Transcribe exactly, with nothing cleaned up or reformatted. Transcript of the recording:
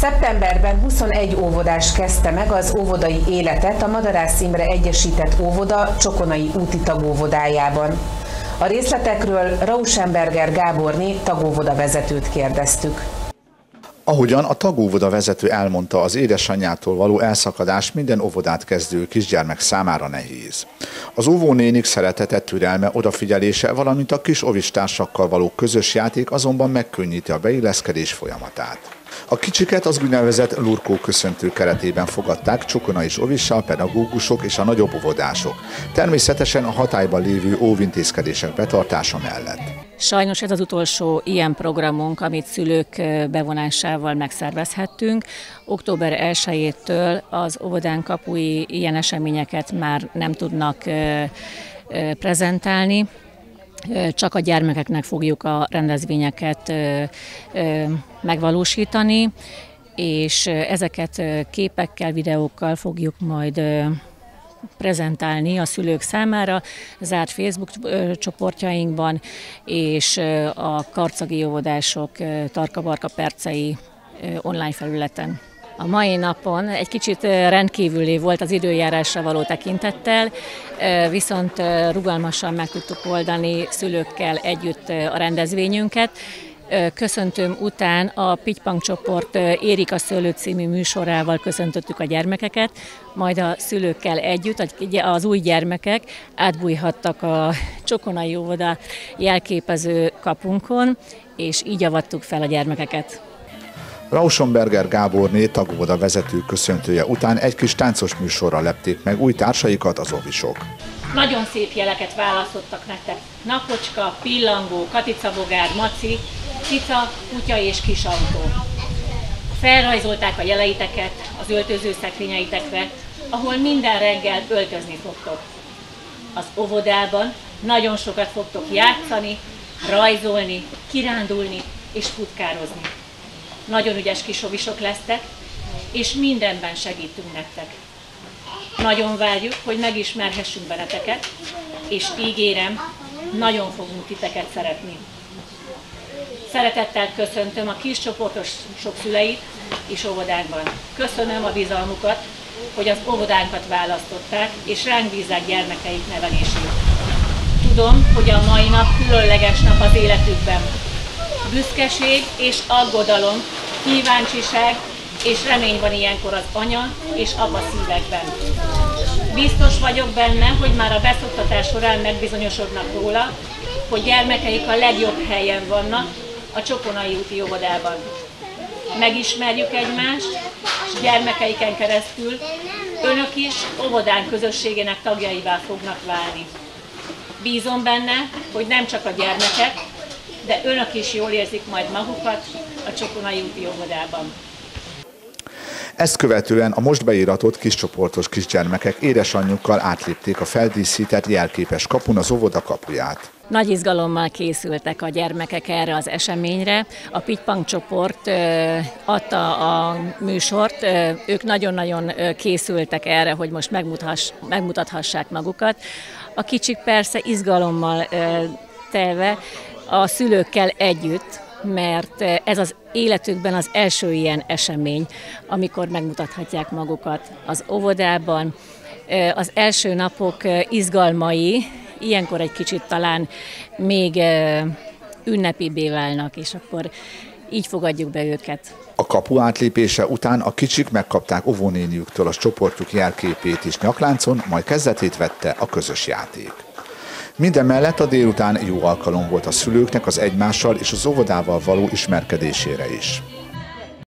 Szeptemberben huszonegy óvodás kezdte meg az óvodai életet a Madarász Imre Egyesített Óvoda Csokonai úti tagóvodájában. A részletekről Rauschenberger Gáborné tagóvoda vezetőt kérdeztük. Ahogyan a tagóvoda vezető elmondta, az édesanyjától való elszakadás minden óvodát kezdő kisgyermek számára nehéz. Az óvónénik szeretete, türelme, odafigyelése, valamint a kis ovistársakkal való közös játék azonban megkönnyíti a beilleszkedés folyamatát. A kicsiket az úgynevezett lurkó köszöntő keretében fogadták Csokona és Ovissa, a pedagógusok és a nagyobb óvodások. Természetesen a hatályban lévő óvintézkedések betartása mellett. Sajnos ez az utolsó ilyen programunk, amit szülők bevonásával megszervezhettünk. október elsejétől az óvodán kapui ilyen eseményeket már nem tudnak prezentálni. Csak a gyermekeknek fogjuk a rendezvényeket megvalósítani, és ezeket képekkel, videókkal fogjuk majd prezentálni a szülők számára zárt Facebook csoportjainkban, és a karcagi óvodások Tarka-Barka percei online felületen. A mai napon egy kicsit rendkívüli volt az időjárásra való tekintettel, viszont rugalmasan meg tudtuk oldani szülőkkel együtt a rendezvényünket. Köszöntőm után a Pitypang csoport Érik a szőlő című műsorával köszöntöttük a gyermekeket, majd a szülőkkel együtt az új gyermekek átbújhattak a Csokonai óvoda jelképező kapunkon, és így avattuk fel a gyermekeket. Rauschenberger Gáborné tagóvoda vezető köszöntője után egy kis táncos műsorral lepték meg új társaikat, az ovisok. Nagyon szép jeleket választottak nektek. Napocska, pillangó, katicabogár, maci, cica, kutya és kisautó. Felrajzolták a jeleiteket az öltöző szekrényeitekre, ahol minden reggel öltözni fogtok. Az óvodában nagyon sokat fogtok játszani, rajzolni, kirándulni és futkározni. Nagyon ügyes kisovisok lesztek, és mindenben segítünk nektek. Nagyon várjuk, hogy megismerhessünk benneteket, és ígérem, nagyon fogunk titeket szeretni. Szeretettel köszöntöm a kis csoportos sok szüleit és óvodánkban. Köszönöm a bizalmukat, hogy az óvodánkat választották, és ránk bízzák gyermekeik nevelését. Tudom, hogy a mai nap különleges nap az életükben. Büszkeség és aggodalom, kíváncsiság és remény van ilyenkor az anya és apa szívekben. Biztos vagyok benne, hogy már a beszoktatás során megbizonyosodnak róla, hogy gyermekeik a legjobb helyen vannak, a Csokonai úti óvodában. Megismerjük egymást, és gyermekeiken keresztül önök is óvodán közösségének tagjaivá fognak válni. Bízom benne, hogy nem csak a gyermekek, de önök is jól érzik majd magukat a Csokonai úti óvodában. Ezt követően a most beíratott kiscsoportos kisgyermekek édesanyjukkal átlépték a feldíszített jelképes kapun az óvoda kapuját. Nagy izgalommal készültek a gyermekek erre az eseményre. A Pitypang csoport adta a műsort, ők nagyon-nagyon készültek erre, hogy most megmutathassák magukat. A kicsik persze izgalommal telve a szülőkkel együtt, mert ez az életükben az első ilyen esemény, amikor megmutathatják magukat az óvodában. Az első napok izgalmai ilyenkor egy kicsit talán még ünnepibbé válnak, és akkor így fogadjuk be őket. A kapu átlépése után a kicsik megkapták óvónéniüktől a csoportjuk jelképét is nyakláncon, majd kezdetét vette a közös játék. Mindemellett a délután jó alkalom volt a szülőknek az egymással és az óvodával való ismerkedésére is.